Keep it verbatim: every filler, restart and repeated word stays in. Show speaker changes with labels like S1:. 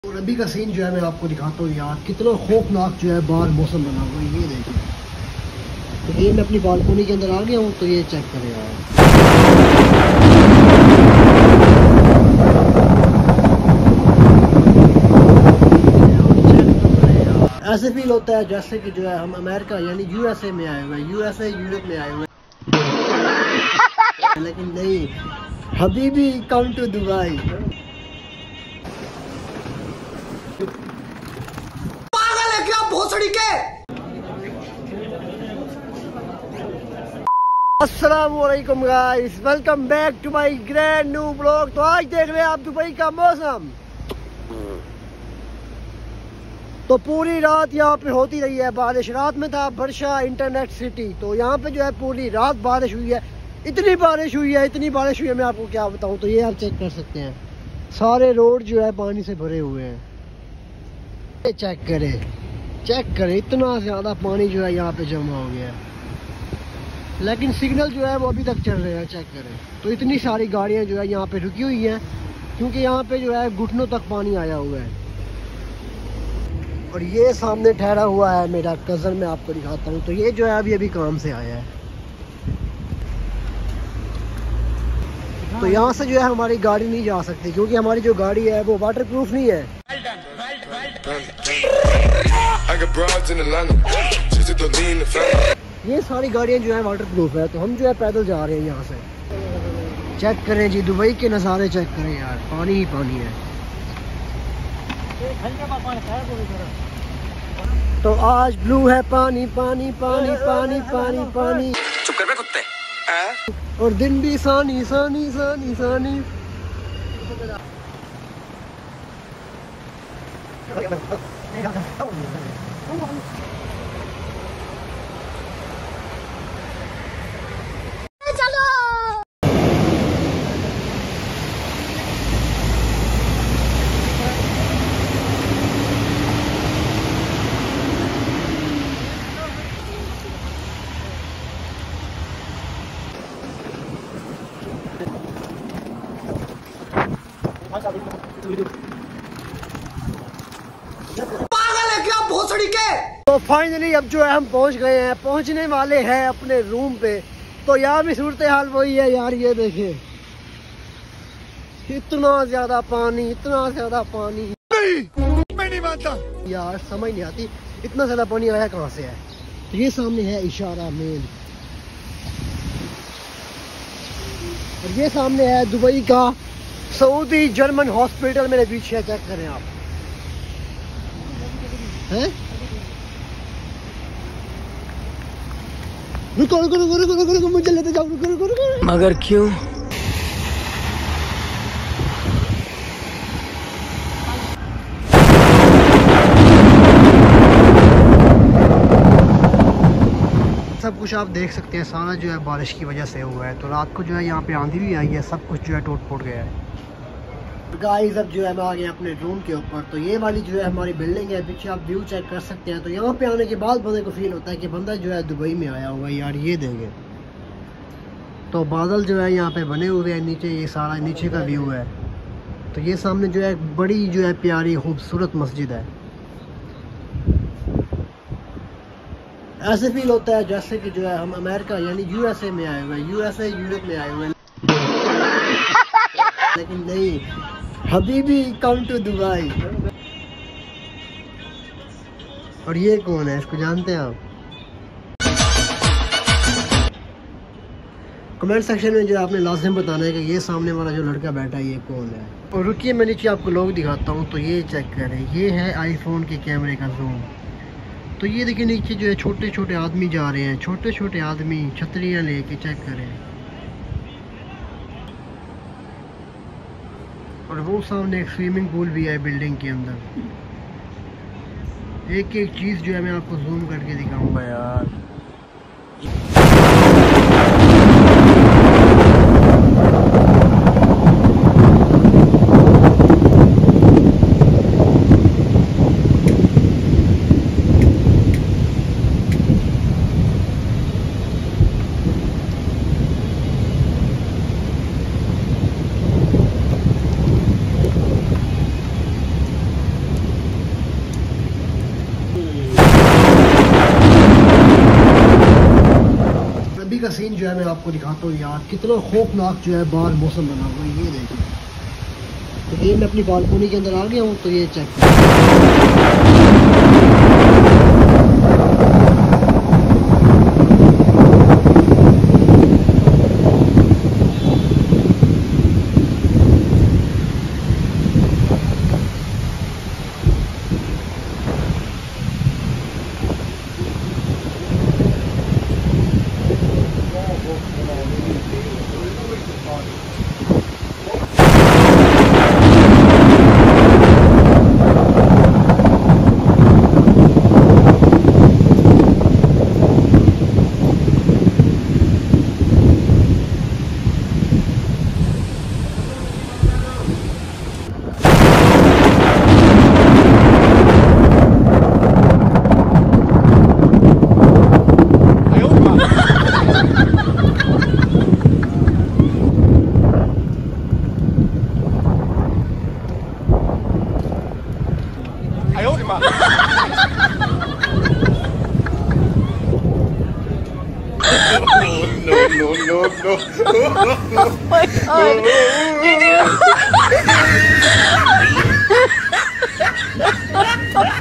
S1: और अभी का सीन जो है मैं आपको दिखाता हूँ यार, कितना खौफनाक जो है बाहर मौसम बना हुआ है। ये देखिए, तो ये मैं अपनी बालकोनी के अंदर आ गया हूँ, तो ये चेक करें यार। ऐसे फील होता है जैसे कि जो है हम अमेरिका यानी यूएसए में आए हुए हैं, यूएसए यूरोप में आए हुए हैं। लेकिन नहीं, हबीबी कम टू दुबई। पागल है क्या भोसड़ी के? अस्सलाम वालेकुम guys, welcome back to my grand new blog. तो आज देख रहे हैं आप दुबई का मौसम। तो पूरी रात यहाँ पे होती रही है बारिश। रात में था वर्षा इंटरनेट सिटी, तो यहाँ पे जो है पूरी रात बारिश हुई है। इतनी बारिश हुई है, इतनी बारिश हुई है, मैं आपको क्या बताऊँ। तो ये आप चेक कर सकते हैं, सारे रोड जो है पानी से भरे हुए हैं। ये चेक करें, चेक करें, इतना ज़्यादा पानी जो है यहाँ पे जमा हो गया है। लेकिन सिग्नल जो है वो अभी तक चल रहे हैं। चेक करें, तो इतनी सारी गाड़ियाँ जो है यहाँ पे रुकी हुई हैं, क्योंकि यहाँ पे जो है घुटनों तक पानी आया हुआ है। और ये सामने ठहरा हुआ है मेरा कज़न, मैं आपको दिखाता हूँ। तो ये जो है अभी अभी काम से आया है। तो यहाँ से जो है हमारी गाड़ी नहीं जा सकती, क्योंकि हमारी जो गाड़ी है वो वाटर प्रूफ नहीं है। ये सारी गाड़ियाँ जो है वाटर प्रूफ है, तो हम जो है पैदल जा रहे हैं यहाँ से। चेक करें जी, दुबई के नज़ारे चेक करें यार, पानी ही पानी है। तो आज ब्लू है पानी पानी पानी पानी पानी पानी।
S2: चुप कर बे कुत्ते।
S1: और दिन भी सानी सानी सानी सानी। पागल है क्या भोसड़ी के? तो फाइनली अब जो है हम पहुंच गए हैं, पहुंचने वाले हैं अपने रूम पे। तो यहाँ भी सूरत हाल वही है यार। ये देखिए, इतना ज्यादा पानी, इतना ज्यादा पानी। नहीं, मैं नहीं मानता यार, समझ नहीं आती इतना ज्यादा पानी आया कहाँ से है। तो ये सामने है इशारा मेन, और ये सामने है दुबई का सऊदी जर्मन हॉस्पिटल मेरे पीछे। चेक करें आप, हैं? रुको रुको रुको रुको रुको रुको, मुझे लेते जाओ। रुको रुको रुको।
S2: मगर क्यों?
S1: सब कुछ आप देख सकते हैं, सारा जो है बारिश की वजह से हुआ है। तो रात को जो है यहाँ पे आंधी भी आई है, सब कुछ जो है टूट फूट गया है। गाइस अब जो है मैं आ गया अपने रूम के ऊपर। तो ये वाली जो है हमारी बिल्डिंग है, पीछे आप व्यू चेक कर सकते हैं। तो यहाँ पे आने के बाद बंदे को फील होता है कि बंदा जो है दुबई में आया हुआ है यार। ये देंगे, तो बादल जो है यहाँ पे बने हुए हैं नीचे, ये सारा नीचे का व्यू है। तो ये सामने जो है बड़ी जो है प्यारी खूबसूरत मस्जिद है। ऐसे फील होता है जैसे कि जो है हम अमेरिका यानी यूएसए में आए हुए हैं, यूएसए यूरोप में आए हुए हैं। लेकिन नहीं, हबीबी कम टू दुबई। और ये कौन है, इसको जानते हैं आप? कमेंट सेक्शन में जो आपने लाजिम बताना है कि ये सामने वाला जो लड़का बैठा है ये कौन है। और रुकिए, मैं नीचे आपको लोग दिखाता हूँ। तो ये चेक करें, ये है आईफोन के कैमरे का जूम। तो ये देखिए नीचे जो है छोटे छोटे आदमी जा रहे हैं, छोटे छोटे आदमी छतरियाँ लेके। चेक करें, और वो सामने एक स्विमिंग पूल भी है बिल्डिंग के अंदर। एक एक चीज़ जो है मैं आपको जूम करके दिखाऊंगा यार। का सीन जो है मैं आपको दिखाता हूँ यार, कितना खौफनाक जो है बाहर मौसम बना हुआ है, ये देखिए। तो ये मैं अपनी बालकोनी के अंदर आ गया हूँ, तो ये check
S2: no, no, no, no. Oh my God.